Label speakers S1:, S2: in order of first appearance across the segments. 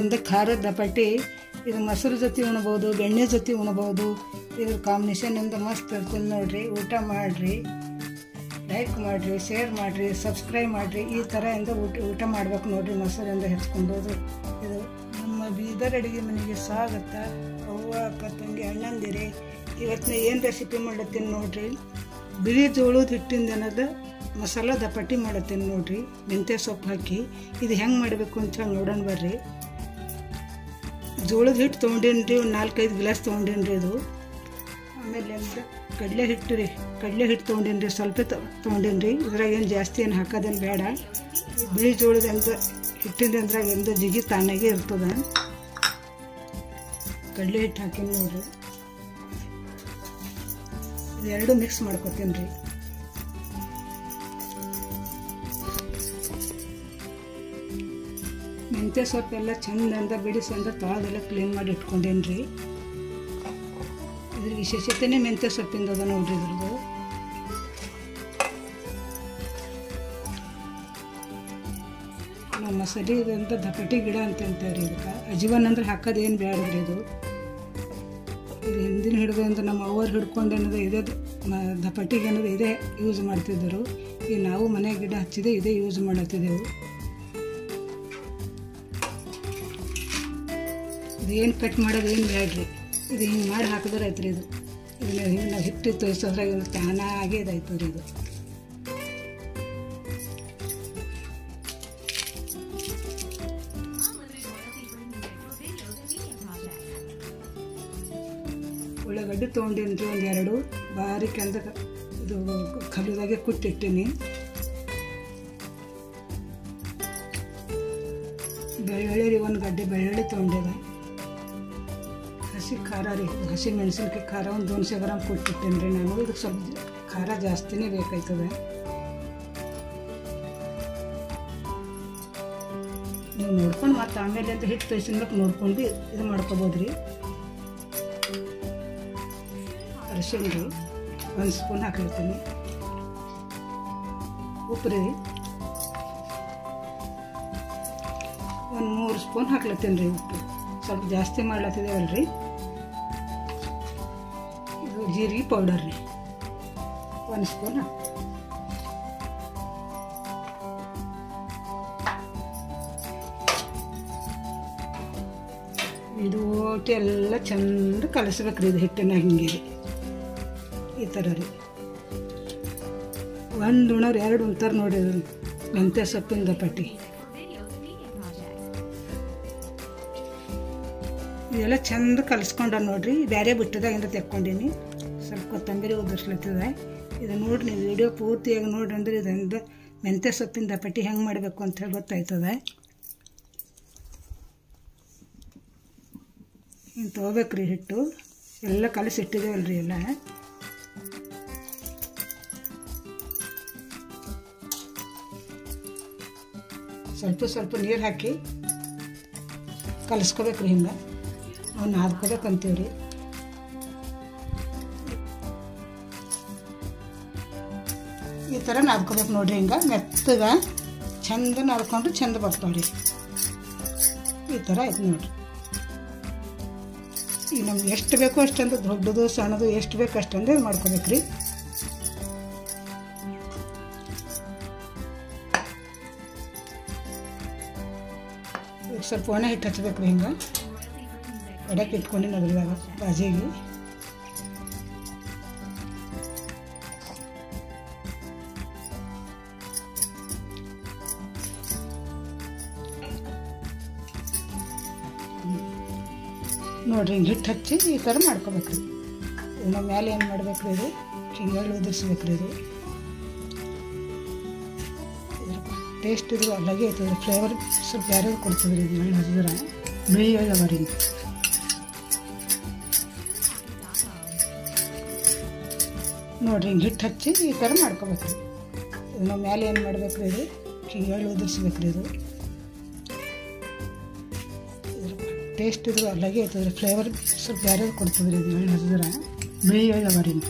S1: ಇದೊಂದು ಖಾರದ ದಪಟಿ. ಇದು ಮೊಸರು ಜೊತೆ ಉಣ್ಬೋದು, ಬೆಣ್ಣೆ ಜೊತೆ ಉಣ್ಬೋದು. ಇದ್ರ ಕಾಂಬಿನೇಷನ್ ಇಂದ ಮಸ್ತ್ ಇರ್ತದೆ ನೋಡಿರಿ. ಊಟ ಮಾಡಿರಿ, ಲೈಕ್ ಮಾಡಿರಿ, ಶೇರ್ ಮಾಡಿರಿ, ಸಬ್ಸ್ಕ್ರೈಬ್ ಮಾಡಿರಿ. ಈ ಥರ ಇಂದ ಊಟ ಮಾಡ್ಬೇಕು ನೋಡಿರಿ, ಮೊಸರಿಂದ ಹೆಚ್ಕೊಂಡೋದು. ಇದು ನಮ್ಮ ಬೀದರ್ ಅಡುಗೆ ಮನೆಗೆ ಸ್ವಾಗತ. ಅವ್ವ ಅಕ್ಕ ತಂಗಿ ಅಣ್ಣಂದಿರಿ, ಇವತ್ತಿನ ಏನು ರೆಸಿಪಿ ಮಾಡತ್ತೀನಿ ನೋಡಿರಿ. ಬಿಳಿ ಜೋಳದ ಹಿಟ್ಟಿಂದ ಏನದ ಮಸಾಲ ದಪಟಿ ಮಾಡತ್ತೀನಿ ನೋಡಿರಿ, ಮೆಂತ್ಯ ಸೊಪ್ಪು ಹಾಕಿ. ಇದು ಹೆಂಗೆ ಮಾಡಬೇಕು ಅಂತ ಹೇಳಿ ನೋಡೋಣ ಬರ್ರಿ. ಜೋಳದ ಹಿಟ್ಟು ತೊಗೊಂಡೇನ್ರಿ, ಒಂದು 4-5 ಗ್ಲಾಸ್ ತೊಗೊಂಡೇನ್ರಿ. ಇದು ಆಮೇಲೆ ಕಡಲೆ ಹಿಟ್ಟು ರೀ, ಕಡಲೆ ಹಿಟ್ಟು ತೊಗೊಂಡೇನ್ರಿ, ಸ್ವಲ್ಪ ತೊಗೊಂಡೇನ್ರಿ. ಇದ್ರಾಗ ಏನು ಜಾಸ್ತಿ ಏನು ಹಾಕೋದೇನು ಬೇಡ. ಬಿಳಿ ಜೋಳದಿಂದ ಹಿಟ್ಟಿಂದ ಅಂದ್ರಾಗ ಎಂದು ಜಿಗಿ ತಾನಾಗೆ ಇರ್ತದೆ. ಕಡಲೆ ಹಿಟ್ಟು ಹಾಕೀನಿ ನೋಡ್ರಿ. ಇದೆರಡು ಮಿಕ್ಸ್ ಮಾಡ್ಕೊತೀನಿ ರೀ. ಮೆಂತ್ಯ ಸೊಪ್ಪೆಲ್ಲ ಚಂದಂದ ಬಿಡಿಸಂದ ತೊಳೆದೆಲ್ಲ ಕ್ಲೀನ್ ಮಾಡಿ ಇಟ್ಕೊಂಡೇನಿ ರೀ. ಇದ್ರ ವಿಶೇಷತೆನೇ ಮೆಂತ್ಯ ಸೊಪ್ಪಿಂದ ಅದ ನೋಡ್ರಿ. ಇದ್ರದ್ದು ನಮ್ಮ ಮಸಾಲೆ ಇದಂತ ದಪಟಿ ಗಿಡ ಅಂತ ಅಂತೇವ್ರಿ. ಇದಕ್ಕೆ ಅಜ್ವಾನ್ ಅಂದ್ರೆ ಹಾಕೋದೇನು ಬೇಡ್ರಿ. ಇದು ಹಿಂದಿನ ಹಿಡಿದು ಅಂತ ನಮ್ಮ ಅವ್ವರು ಹಿಡ್ಕೊಂಡು ಏನದು ಇದೇ ದಪಟಿಗೆ ಅನ್ನೋದು ಇದೇ ಯೂಸ್ ಮಾಡ್ತಿದ್ದರು. ಈಗ ನಾವು ಮನೆ ಗಿಡ ಹಚ್ಚಿದೆ ಇದೇ ಯೂಸ್ ಮಾಡತ್ತಿದ್ದೆವು. ಇದು ಏನು ಕಟ್ ಮಾಡೋದು ಏನು ಬೇಡ್ರಿ. ಇದು ಹಿಂಗೆ ಮಾಡಿ ಹಾಕಿದ್ರೆ ಆಯ್ತು ರೀ. ಇದನ್ನ ಹಿಂಗೆ ನಾವು ಹಿಟ್ಟು ತೋರಿಸೋದ್ರಾಗ ಇದು ತಾನಾಗೆ ಇದಾಯ್ತು ರೀ. ಇದು ಉಳ್ಳಾಗಡ್ಡಿ ತೊಗೊಂಡೇನಿ ರೀ, ಒಂದು 2 ಬಾರಿಕೆ ಅಂದ ಇದು ಕಲ್ಲುದಾಗೆ ಕುಟ್ಟಿಟ್ಟೀನಿ. ಬೆಳ್ಳುಳ್ಳಿ ರೀ, 1 ಗಡ್ಡೆ ಬೆಳ್ಳುಳ್ಳಿ ತೊಗೊಂಡಿದೆ. ಹಸಿ ಖಾರ ರೀ, ಹಸಿ ಮೆಣಸಿನ್ಕಾಯಿ ಖಾರ ಒಂದು 200 ಗ್ರಾಮ್ ಕೊಟ್ಟಿಟ್ಟೇನೆ ರೀ ನಾನು. ಇದಕ್ಕೆ ಸ್ವಲ್ಪ ಖಾರ ಜಾಸ್ತಿನೇ ಬೇಕಾಯ್ತದೆ. ನೀವು ನೋಡ್ಕೊಂಡು ಮತ್ತು ಆಮೇಲೆ ಅಂತ ಹಿಟ್ಟು ತೋರಿಸಿನ್ಬೇಕು ನೋಡ್ಕೊಂಡು ಇದು ಮಾಡ್ಕೋಬೋದು ರೀ. ಅರಿಶಿಣ ರೀ, 1 ಸ್ಪೂನ್ ಹಾಕಿರ್ತೀನಿ. ಉಪ್ಪು ರೀ, ಒಂದು 3 ಸ್ಪೂನ್ ಹಾಕ್ಲತ್ತೀನಿ ರೀ. ಉಪ್ಪು ಸ್ವಲ್ಪ ಜಾಸ್ತಿ ಮಾಡ್ಲತ್ತಿದ್ದೇವಲ್ರಿ. ಇದು ಜೀರಿಗೆ ಪೌಡರ್ ರೀ, 1 ಸ್ಪೂನ್ ಹಾಕಿ. ಇದು ಒಟ್ಟು ಎಲ್ಲ ಚಂದ ಕಲಸ್ಬೇಕ್ರಿ. ಇದು ಹಿಟ್ಟನ್ನ ಹಿಂಗೆ ರೀ, ಈ ಥರ ರೀ. 1 ಉಣೋರು 2 ಉಣ್ತಾರೆ ನೋಡಿ. ಮೆಂತ್ಯ ಸೊಪ್ಪಿನ ದಪಟಿ ಇದೆಲ್ಲ ಚಂದ ಕಲಿಸ್ಕೊಂಡ ನೋಡ್ರಿ. ಬೇರೆ ಬಿಟ್ಟದಾಗಿಂದ ತೆಕ್ಕೊಂಡೀನಿ. ಸ್ವಲ್ಪ ಕೊತ್ತಂಬರಿ ಉದುರ್ಸ್ಲತ್ತಿದೆ. ಇದು ನೋಡ್ರಿ, ನೀವು ವಿಡಿಯೋ ಪೂರ್ತಿಯಾಗಿ ನೋಡ್ರಿ ಅಂದ್ರೆ ಇದರಿಂದ ಮೆಂತ್ಯ ಸೊಪ್ಪಿನ ದಪಟಿ ಹೆಂಗೆ ಮಾಡಬೇಕು ಅಂತ ಹೇಳಿ ಗೊತ್ತಾಯ್ತದೆ. ಹಿಂಗೆ ತೊಗೋಬೇಕ್ರಿ ಹಿಟ್ಟು. ಎಲ್ಲ ಕಲಸಿಟ್ಟಿದ್ದೇವಲ್ರಿ ಎಲ್ಲ. ಸ್ವಲ್ಪ ಸ್ವಲ್ಪ ನೀರು ಹಾಕಿ ಕಲಿಸ್ಕೋಬೇಕ್ರಿ. ಹಿಂಗೆ ನಾವು ನಾದ್ಕೋಬೇಕಂತೀವ್ರಿ. ಈ ಥರ ನಾದ್ಕೋಬೇಕು ನೋಡ್ರಿ. ಹಿಂಗೆ ಮೆತ್ತಗೆ ಚಂದ ನಾದ್ಕೊಂಡ್ರೆ ಚಂದ ಬರ್ತಾವ್ರಿ. ಈ ಥರ ಆಯ್ತು ನೋಡ್ರಿ. ಈಗ ನಮ್ಗೆ ಎಷ್ಟು ಬೇಕೋ ಅಷ್ಟಂದು, ದೊಡ್ಡದು ಸಣ್ಣದು ಎಷ್ಟು ಬೇಕು ಅಷ್ಟಂದು ಮಾಡ್ಕೋಬೇಕ್ರಿ. ಸ್ವಲ್ಪ ಒಣ ಹಿಟ್ಟು ಹಚ್ಬೇಕ್ರಿ. ಹಿಂಗೆ ಎಡಕ್ಕೆ ಇಟ್ಕೊಂಡಿನಿ ಅದ್ರದಾಗ ಬಾಜಿಗೆ. ನೋಡ್ರಿ, ಹಿಂಗೆ ಹಿಟ್ಟು ಹಚ್ಚಿ ಈ ಥರ ಮಾಡ್ಕೋಬೇಕ್ರಿ. ಇನ್ನು ಮೇಲೆ ಏನು ಮಾಡ್ಬೇಕ್ರಿ, ಇದು ಹಿಂಗೆ ಉದುರಿಸ್ಬೇಕ್ರಿ. ಇದು ಟೇಸ್ಟ್ ಇದು ಅಲ್ಲಾಗೆ ಐತದ್ರಿ. ಫ್ಲೇವರ್ ಸ್ವಲ್ಪ ಬೇರೆ ಕೊಡ್ತದ್ರಿ. ಇದು ಎಳ್ಳು ಹಚ್ಚಿದ್ರೆ ಬಿಳಿ ಎಳ್ಳು ಅವ ರೀ. ನೋಡ್ರಿ, ಹಿಂಗೆ ಹಿಟ್ಟು ಹಚ್ಚಿ ಈ ಥರ ಮಾಡ್ಕೋಬೇಕ್ರಿ. ಇನ್ನು ಮೇಲೆ ಏನು ಮಾಡ್ಬೇಕ್ರಿ, ಇದು ಹಿಂಗೆ ಎಳ್ಳು ಉದುರಿಸ್ಬೇಕ್ರಿ. ಇದು ಟೇಸ್ಟ್ ಇದು ಅಲ್ಲಾಗೆ ಐತದ್ರಿ. ಫ್ಲೇವರ್ ಸ್ವಲ್ಪ ಬೇರೆ ಕೊಡ್ತದ್ರಿ. ಇದು ಎಳ್ಳು ಹಚ್ಚಿದ್ರೆ ಬಿಳಿ ಎಳ್ಳು ಅವ ರೀ.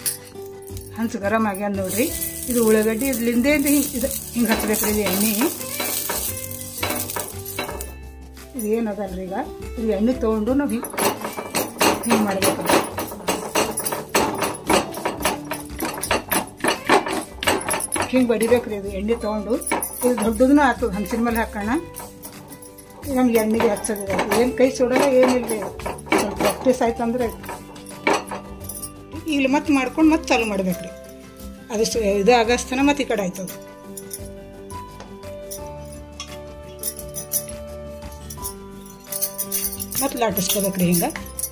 S1: ಹಂಚು ಗರಮ್ ಆಗ್ಯಾದ ನೋಡ್ರಿ. ಇದು ಉಳ್ಳಾಗಡ್ಡಿ ಇದ್ಲಿಂದೇ ಇದು ಹಿಂಗೆ ಹಚ್ಬೇಕ್ರಿ. ಇದು ಎಣ್ಣೆ ಇದು ಏನದಲ್ರಿ ಈಗ ಇದು ಎಣ್ಣೆ ತೊಗೊಂಡು ನಾವು ಹಿಂಗೆ ಮಾಡಬೇಕು. ಹಿಂಗೆ ಬಡಿಬೇಕ್ರಿ. ಇದು ಎಣ್ಣೆ ತೊಗೊಂಡು ಇದು ದೊಡ್ಡದೂ ಆಗ್ತದೆ. ಹಂಚಿನ ಮೇಲೆ ಹಾಕೋಣ. ನಮ್ಗೆ ಎಣ್ಣೆಗೆ ಹಚ್ಚೋದಿದೆ. ಏನು ಕೈ ಸುಡೋಲ್ಲ ಏನಿಲ್ಲ. ಸ್ವಲ್ಪ ಪ್ರಾಕ್ಟೀಸ್ ಆಯ್ತು ಅಂದರೆ ಇಲ್ಲಿ ಮತ್ತೆ ಮಾಡ್ಕೊಂಡು ಮತ್ತೆ ಚಾಲು ಮಾಡ್ಬೇಕ್ರಿ. ಅದು ಇದು ಆಗಸ್ತನ ಮತ್ತೆ ಈ ಕಡೆ ಆಯ್ತದ. ಮತ್ತೆ ಲಾಟಿಸ್ಕೋಬೇಕ್ರಿ ಹಿಂಗೆ.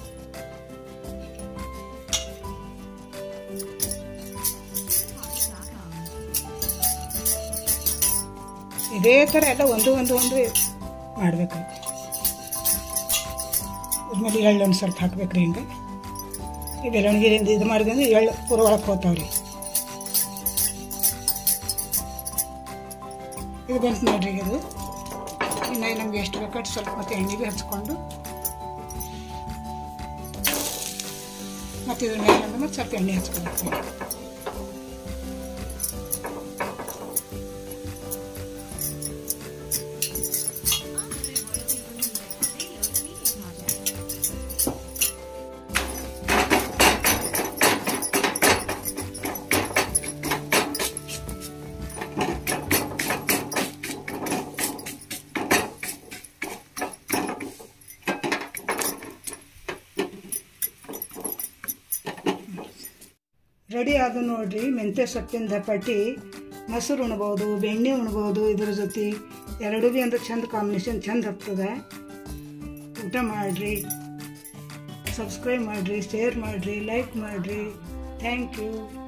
S1: ಇದೇ ಥರ ಎಲ್ಲ ಒಂದು ಮಾಡ್ಬೇಕು. ಇದ್ಮೇಲೆ ಎಳ್ಳೊಂದು ಸ್ವಲ್ಪ ಹಾಕ್ಬೇಕ್ರಿ ಹಿಂಗೆ. ಈ ಬೆಳವಣಿಗೆಯಿಂದ ಇದು ಮಾಡಿದ್ರೆ ಎಳ್ಳು ಪೂರ ಒಳಗೆ ಹೋಗ್ತಾವ್ರಿ. ಇದು ಬಂತು ನೋಡ್ರಿ. ಇದು ಇನ್ನು ನಮ್ಗೆ ಎಷ್ಟು ಬೇಕಾದ್ರೆ ಸ್ವಲ್ಪ ಮತ್ತೆ ಎಣ್ಣೆಗೆ ಹಚ್ಕೊಂಡು ಮತ್ತು ಇದ್ರ ಮೇಲೆ ಅಂದ್ರೆ ಸ್ವಲ್ಪ ಎಣ್ಣೆ ಹಚ್ಕೊಬೇಕು. ರೆಡಿ ಆದ ನೋಡ್ರಿ. ಮೆಂತ್ಯ ಸೊಪ್ಪಿನ ದಪಟಿ ಮೊಸರು ಉಣ್ಬೋದು, ಬೆಣ್ಣೆ ಉಣ್ಬೋದು. ಇದ್ರ ಜೊತೆ ಎರಡೂ ಭೀ ಅಂದ್ರೆ ಚಂದ ಕಾಂಬಿನೇಷನ್ ಚಂದ ಆಗ್ತದೆ. ಊಟ ಮಾಡಿರಿ, ಸಬ್ಸ್ಕ್ರೈಬ್ ಮಾಡಿರಿ, ಶೇರ್ ಮಾಡಿರಿ, ಲೈಕ್ ಮಾಡಿರಿ. Thank you.